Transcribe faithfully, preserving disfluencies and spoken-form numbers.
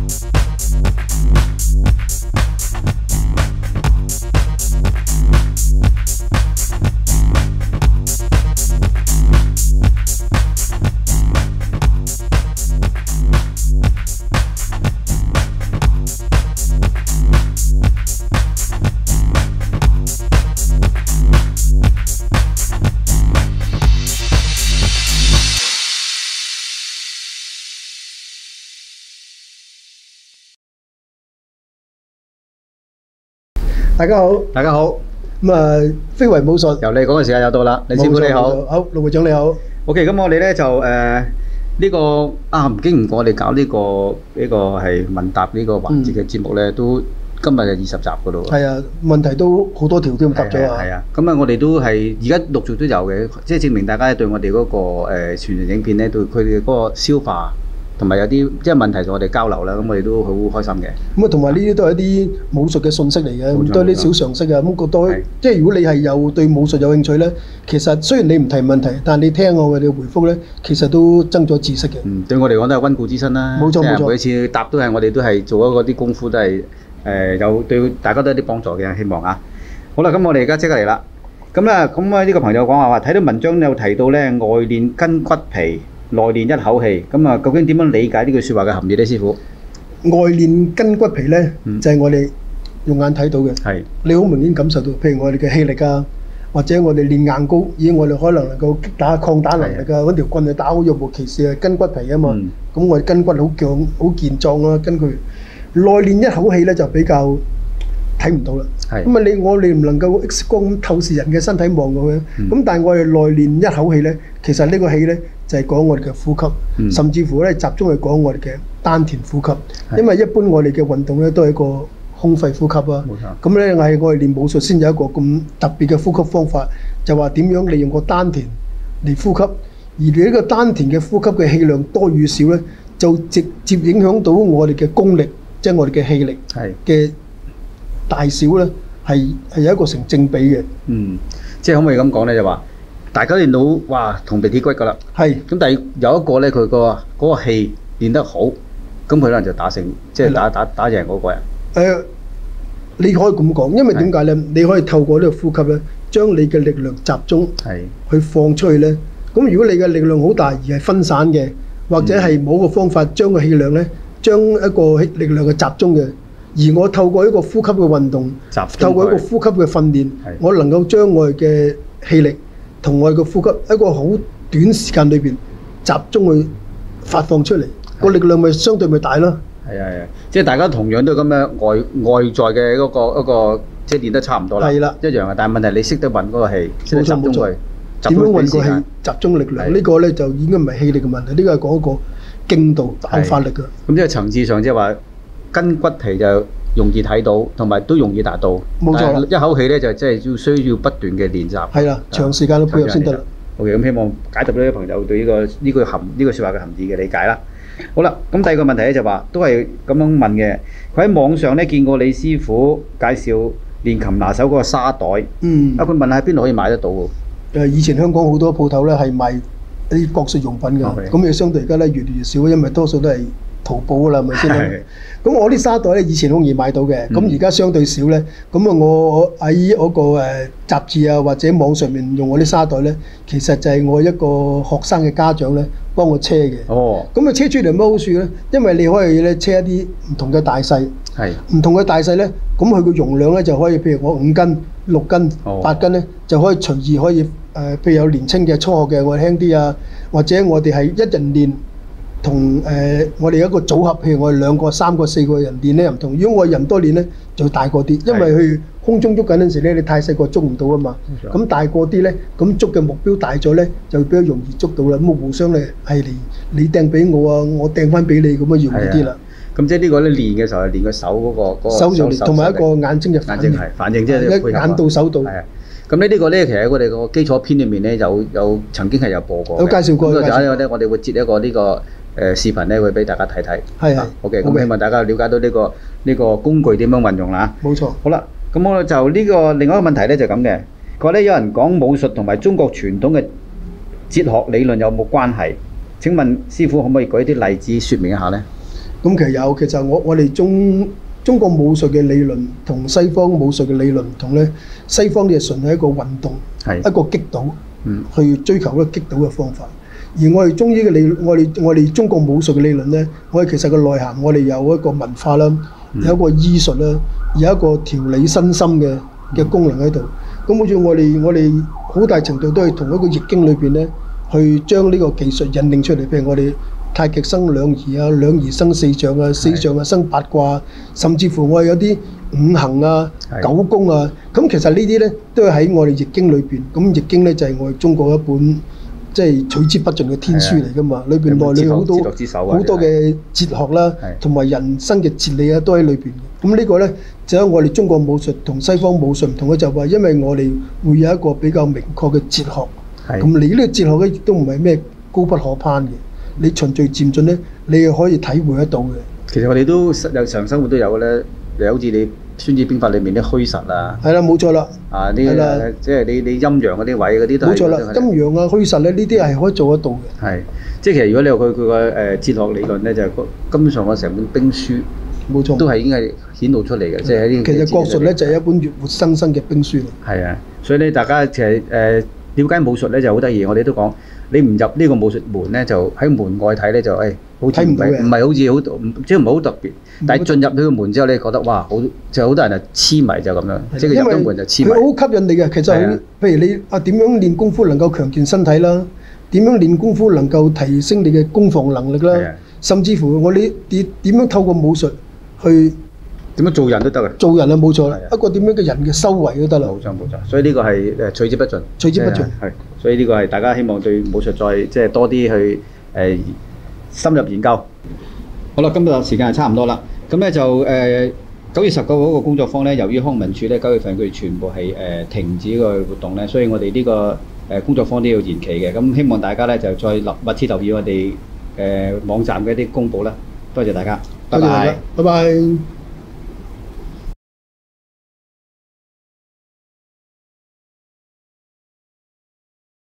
大家好， 大家好。 咁啊，非遺武術由你講嘅時間又到啦，李師傅你好。 好，陸會長你好。 OK，咁我哋咧就誒呢個啊，唔經唔過我哋搞呢個呢個係問答呢個環節嘅節目咧，都今日就二十集噶咯喎。 係啊，問題都好多條都答咗啊。 係啊，咁啊，我哋都係而家陸續都有嘅，即係證明大家對我哋嗰個誒傳傳影片咧，對佢哋嗰個消化。同埋有啲即係問題同我哋交流啦，咁我哋都好開心嘅。 咁啊，同埋呢啲都係一啲武術嘅信息嚟嘅，咁都係啲小常識啊。咁覺得即係如果你係有對武術有興趣咧，其實雖然你唔提問題，但係你聽我哋嘅回覆咧，其實都增咗知識嘅。 嗯，對我嚟講都係溫故知新啦。 冇錯冇錯。 每次答都係我哋都係做咗嗰啲功夫，都係誒有對大家都有啲幫助嘅，希望啊。好啦，咁我哋而家即刻嚟啦。咁咧，咁啊呢個朋友講話話睇到文章有提到咧，外練筋骨皮。內練一口氣，咁啊，究竟點樣理解呢句説話嘅含義咧，師傅？ 外練筋骨皮咧，嗯、就係我哋用眼睇到嘅。係。你好明顯感受到，譬如我哋嘅氣力啊，或者我哋練硬功，以我哋可能能夠擊打抗打能力啊，揾條棍去打好若無其事啊，筋骨皮啊嘛。咁、嗯、我哋筋骨好強、好健壯啊，根據內練一口氣咧就比較睇唔到啦。係。咁啊，你我哋唔能夠 X 光透視人嘅身體望過去，咁、嗯、但係我哋內練一口氣咧，其實呢個氣咧。就係講我哋嘅呼吸，嗯、甚至乎咧集中係講我哋嘅丹田呼吸，因為一般我哋嘅運動咧都係一個空肺呼吸啊。咁咧係我哋練武術先有一個咁特別嘅呼吸方法，就話點樣利用個丹田嚟呼吸，而你呢個丹田嘅呼吸嘅氣量多與少咧，就直接影響到我哋嘅功力，即係我哋嘅氣力嘅大小咧，係係有一個成正比嘅。 嗯，即係可唔可以咁講咧？就話。大家練到哇銅皮鐵骨㗎啦，係咁，但係有一個咧，佢個嗰個氣練得好，咁佢可能就打勝，即係打打打贏嗰個人。誒，你可以咁講，因為點解咧？你可以透過呢個呼吸咧，將你嘅力量集中，係去放出去咧。咁如果你嘅力量好大而係分散嘅，或者係冇個方法將個氣量咧，將一個力量嘅集中嘅，而我透過一個呼吸嘅運動，透過一個呼吸嘅訓練，我能夠將我哋嘅氣力。同我哋嘅呼吸一個好短時間裏邊集中去發放出嚟，個力量咪相對咪大咯。係啊係啊，即係大家同樣都咁樣外外在嘅嗰個一個即係練得差唔多啦。係啦，一樣嘅，但係問題你識得運嗰個氣，識得集中佢，點樣運個氣集中力量？呢個咧就已經唔係氣力嘅問題，呢個係講一個勁度爆發力㗎。咁即係層次上即係話筋骨皮就容易睇到，同埋都容易達到。冇錯，一口氣咧就即係要需要不斷嘅練習。係啦，長時間都配合先得啦。OK，咁希望解答到啲朋友對呢個呢個含呢個説話嘅含義嘅理解啦。好啦，咁第二個問題咧就話都係咁樣問嘅。佢喺網上咧見過李師傅介紹練琴拿手嗰個沙袋。嗯。啊，佢問下喺邊度可以買得到喎？誒，以前香港好多鋪頭咧係賣啲國術用品㗎，咁你相對而家咧越嚟越少，因為多數都係淘寶㗎啦，係咪先？咁我啲沙袋咧以前好易買到嘅，咁而家相對少咧。咁啊，我喺嗰個誒雜誌啊或者網上面用我啲沙袋咧，其實就係我一個學生嘅家長咧幫我車嘅。哦。咁啊車出嚟乜好處咧？因為你可以咧車一啲唔同嘅大細，係唔同嘅大細咧，咁佢個容量咧就可以，譬如我五斤、六斤、八斤咧，就可以隨意可以誒、呃，譬如有年青嘅、初學嘅，我輕啲啊，或者我哋係一人練。同誒、呃、我哋一個組合，譬如我哋兩個、三個、四個人練咧又唔同。如果我人多練咧，就大個啲，因為佢空中捉緊嗰陣時咧，你太細個捉唔到啊嘛。咁大個啲咧，咁捉嘅目標大咗咧，就比較容易捉到啦。咁啊互相咧係你你掟俾我啊，我掟翻俾你，咁啊容易啲啦。咁即係呢個咧練嘅時候係練個手嗰、嗰個嗰、嗰個手，同埋一個眼睛嘅反應。眼睛係反應，即係配合眼到手到。係啊。咁呢呢個咧，其實我哋個基礎篇裏面咧有有曾經係有播過。有介紹過。咁就咧，我哋會截一個呢、呢個。誒視頻咧會俾大家睇睇，係係 ，OK，咁希望大家了解到呢個呢個工具點樣運用啦。冇錯。好啦，咁我就呢個另外一個問題咧就咁嘅，佢話咧有人講武術同埋中國傳統嘅哲學理論有冇關係？請問師傅可唔可以舉啲例子説明一下咧？ 咁其實有，其實我我哋中中國武術嘅理論同西方武術嘅理論唔同咧。西方嘅純係一個運動，一個擊倒，嗯、去追求一個擊倒嘅方法。而我哋中醫嘅理，我哋我哋中國武術嘅理論咧，我哋其實個內涵，我哋有一個文化啦，嗯、有一個醫術啦，有一個調理身心嘅嘅功能喺度。咁好似我哋我哋好大程度都係同一個易經裏邊咧，去將呢個技術引領出嚟。譬如我哋太極生兩儀啊，兩儀生四象啊，四象啊生八卦，甚至乎我哋有啲五行啊、九宮啊。咁其實呢啲咧都係喺我哋易經裏邊。咁易經咧就係我哋中國一本即係取之不盡嘅天書嚟㗎嘛。裏邊內裏好多好多嘅哲學啦，同埋人生嘅哲理啊，都喺裏邊嘅。咁呢個咧就喺我哋中國武術同西方武術唔同嘅，就係話因為我哋會有一個比較明確嘅哲學。咁你呢個哲學咧亦都唔係咩高不可攀嘅。你循序漸進咧，你係可以體會得到嘅。 其實我哋都日常生活都有嘅咧，又好似你《孫子兵法》裏面啲虛實啊。 係啦，冇錯啦。 啊，呢即係你你陰陽嗰啲位嗰啲都係。冇錯啦，陰陽啊、虛實咧，呢啲係可以做得到嘅。 係，即係其實如果你話佢佢個誒哲學理論咧，就係根本上我成本兵書， 冇錯， 都係已經係顯露出嚟嘅，即係喺呢。 其實國術咧就係一本活生生嘅兵書嚟。 係啊，所以咧大家其實誒了解武術咧就好得意，我哋都講。你唔入呢個武術門咧，就喺門外睇咧就誒、哎，好似唔係唔係好似好即係唔係好特別。但係進入呢個門之後咧，覺得哇，好就好多人就痴迷就咁樣，即係佢入咗門就痴迷。 佢好吸引你嘅，其實譬如你啊點樣練功夫能夠強健身體啦，點樣練功夫能夠提升你嘅攻防能力啦，甚至乎我哋點點樣透過武術去點樣做人都得嘅。 做人啊冇錯啦，一個點樣嘅人嘅修為都得啦。 冇錯冇錯，所以呢個係誒取之不盡。 取之不盡係。所以呢個係大家希望對武術再即係多啲去誒、呃、深入研究。好啦，今日時間係差唔多啦。咁咧就誒九月十九號嗰個工作坊咧，由於康文署咧九月份佢哋全部係誒、呃、停止個活動咧，所以我哋呢個誒工作坊都要延期嘅。咁希望大家咧就再留密切留意我哋誒、呃、網站嘅一啲公佈啦。多謝大家，拜拜， 拜拜。